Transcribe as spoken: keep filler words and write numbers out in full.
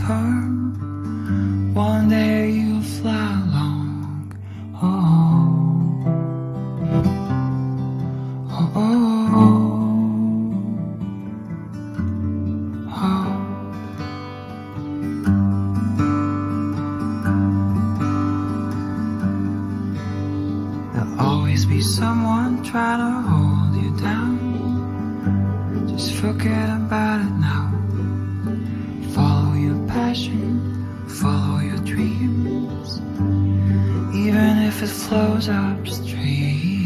firm. One day you'll fly along. Oh, oh, oh, oh, oh. There'll always be someone trying to hold you down. Just forget about it now. Follow your passion, follow your dreams, even if it flows upstream.